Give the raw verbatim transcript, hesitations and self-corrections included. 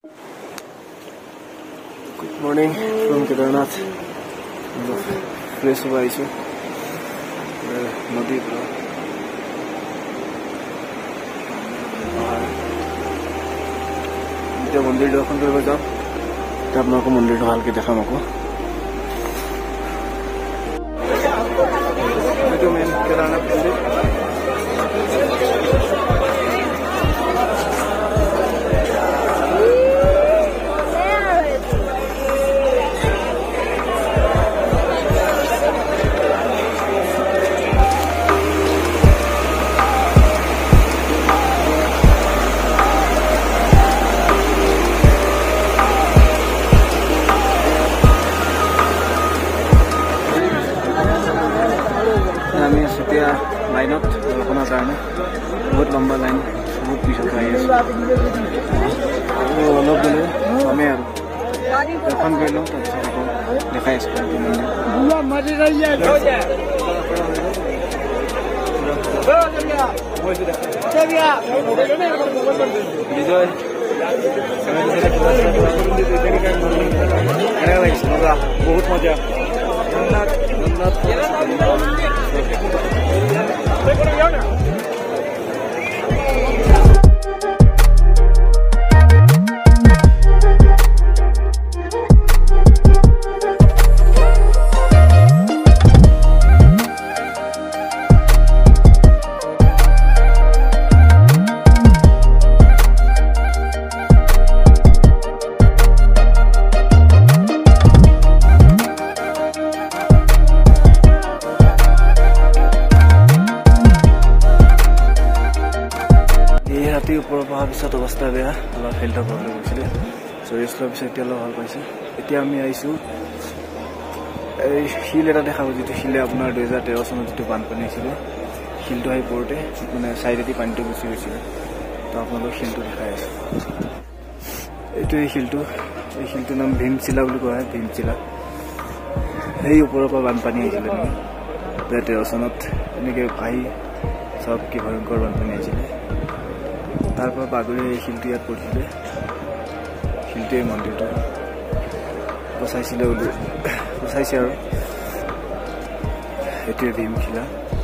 Good morning from Kedarnath. Fresh wise. Nadi bro. Ita mandir dakhon koribo jam. Ta apnalok mandir to halke dekham ako. Ito main Kedarnath mandir. Line up, अपना करना बहुत लंबा line बहुत पीछे का है वो लोग बोले हमें यार दर्शन कर लो तो देखा है इसको बुआ मर रही है विजय बहुत मजा ऊपर पहाड़ पिछत अवस्था बेया अलग हेल्थर प्रब्लेम হৈছিলে सो रेस्ट लोৱাৰ পিছত এতিয়া ভাল পাইছে এতিয়া আমি আইছো এই হিল এটা দেখাব যেটো হিলে আপোনাৰ দুই হাজাৰ তেৰ চনত যেটো বানপানী হৈছিল হিলটো আই পৰতে মানে সাইডেদি পানীটো গুচি গৈছিল তো আপোনালোক হিলটো দেখাই আছে এইটো এই হিলটো এই হিলটোৰ নাম ভীমশিলা বুলি কোৱা হয় ভীমশিলা এই ওপৰৰ পৰা বানপানী হৈছিল দুই হাজাৰ তেৰ চনত এনেকে ভাই সব কি ভয়ংকৰ বানপানী হৈছিল তারপর বাগুড়ি শিল্পী ইয়াত পড়ছিলে শিল্পী মন্দিরটা বসাইছিলে বলে বসাইছে আর এটি ভীমশিলা